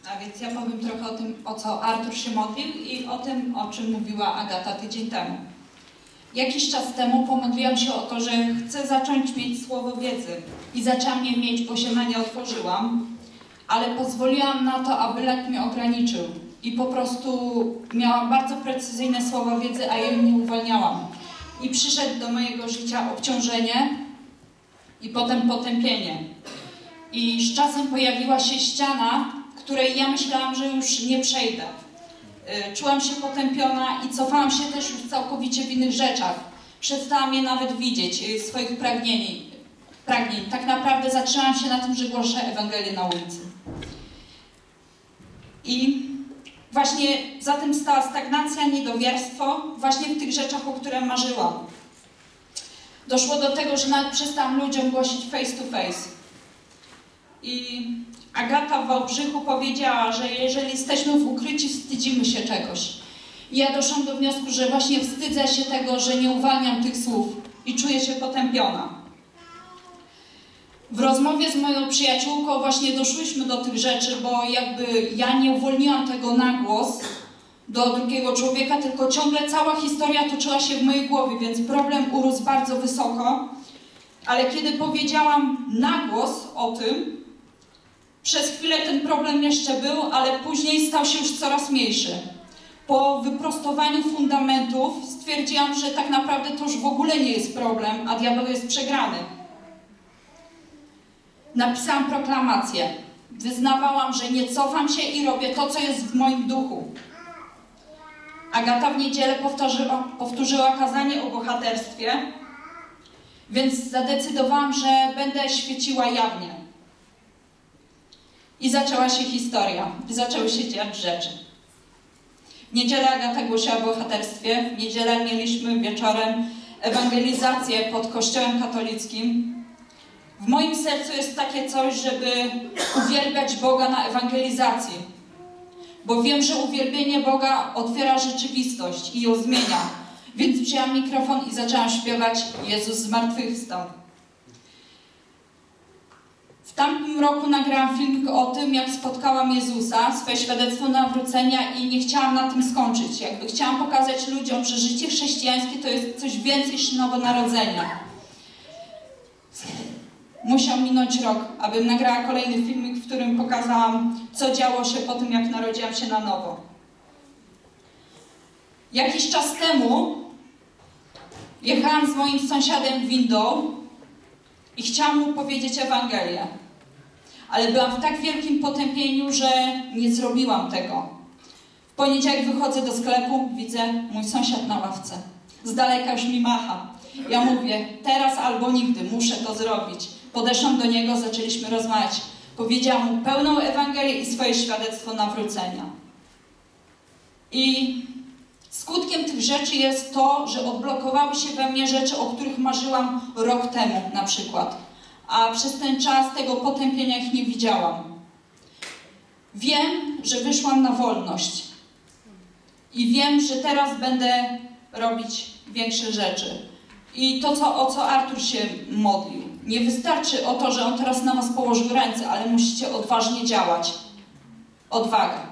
A więc ja powiem trochę o tym, o co Artur się modlił i o tym, o czym mówiła Agata tydzień temu. Jakiś czas temu pomodliłam się o to, że chcę zacząć mieć słowo wiedzy i zaczęłam je mieć, bo się na nie otworzyłam, ale pozwoliłam na to, aby lek mnie ograniczył i po prostu miałam bardzo precyzyjne słowa wiedzy, a je nie uwalniałam. I przyszedł do mojego życia obciążenie i potem potępienie. I z czasem pojawiła się ściana, której ja myślałam, że już nie przejdę. Czułam się potępiona i cofałam się też już całkowicie w innych rzeczach. Przestałam je nawet widzieć, swoich pragnień. Tak naprawdę zatrzymałam się na tym, że głoszę Ewangelię na ulicy. I właśnie za tym stała stagnacja, niedowierstwo, właśnie w tych rzeczach, o których marzyłam. Doszło do tego, że nawet przestałam ludziom głosić face to face. I Agata w Wałbrzychu powiedziała, że jeżeli jesteśmy w ukryciu, wstydzimy się czegoś. I ja doszłam do wniosku, że właśnie wstydzę się tego, że nie uwalniam tych słów i czuję się potępiona. W rozmowie z moją przyjaciółką właśnie doszłyśmy do tych rzeczy, bo jakby ja nie uwolniłam tego na głos do drugiego człowieka, tylko ciągle cała historia toczyła się w mojej głowie, więc problem urósł bardzo wysoko. Ale kiedy powiedziałam na głos o tym, przez chwilę ten problem jeszcze był, ale później stał się już coraz mniejszy. Po wyprostowaniu fundamentów stwierdziłam, że tak naprawdę to już w ogóle nie jest problem, a diabeł jest przegrany. Napisałam proklamację. Wyznawałam, że nie cofam się i robię to, co jest w moim duchu. Agata w niedzielę powtórzyła kazanie o bohaterstwie, więc zadecydowałam, że będę świeciła jawnie. I zaczęła się historia. Zaczęły się dziać rzeczy. W niedzielę Agata głosiła o bohaterstwie. W niedzielę mieliśmy wieczorem ewangelizację pod kościołem katolickim. W moim sercu jest takie coś, żeby uwielbiać Boga na ewangelizacji. Bo wiem, że uwielbienie Boga otwiera rzeczywistość i ją zmienia. Więc wzięłam mikrofon i zaczęłam śpiewać Jezus zmartwychwstał. W tamtym roku nagrałam filmik o tym, jak spotkałam Jezusa, swoje świadectwo nawrócenia i nie chciałam na tym skończyć. Chciałam pokazać ludziom, że życie chrześcijańskie to jest coś więcej niż nowonarodzenia. Musiał minąć rok, abym nagrała kolejny filmik, w którym pokazałam, co działo się po tym, jak narodziłam się na nowo. Jakiś czas temu jechałam z moim sąsiadem windą i chciałam mu powiedzieć Ewangelię. Ale byłam w tak wielkim potępieniu, że nie zrobiłam tego. W poniedziałek wychodzę do sklepu, widzę mój sąsiad na ławce. Z daleka już mi macha. Ja mówię, teraz albo nigdy, muszę to zrobić. Podeszłam do niego, zaczęliśmy rozmawiać. Powiedziałam mu pełną Ewangelię i swoje świadectwo nawrócenia. I skutkiem tych rzeczy jest to, że odblokowały się we mnie rzeczy, o których marzyłam rok temu na przykład. A przez ten czas tego potępienia ich nie widziałam. Wiem, że wyszłam na wolność. I wiem, że teraz będę robić większe rzeczy. I to, o co Artur się modlił. Nie wystarczy o to, że on teraz na was położył ręce, ale musicie odważnie działać. Odwaga.